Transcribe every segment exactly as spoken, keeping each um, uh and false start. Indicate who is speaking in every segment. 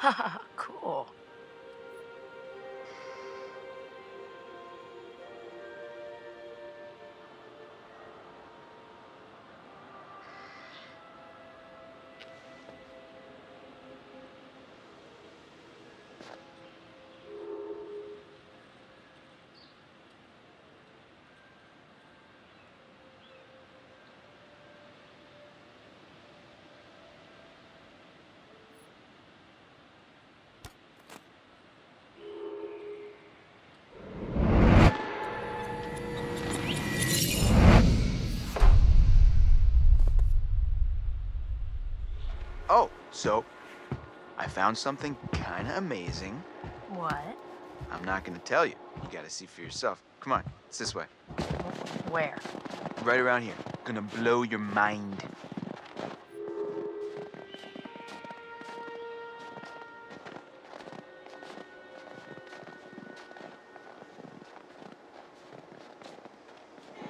Speaker 1: Cool.
Speaker 2: Oh, so I found something kind of amazing.
Speaker 1: What?
Speaker 2: I'm not gonna tell you. You gotta see for yourself. Come on, it's this way.
Speaker 1: Where?
Speaker 2: Right around here. Gonna blow your mind.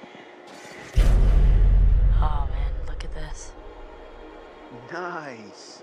Speaker 1: Oh man, look at this.
Speaker 2: Nice.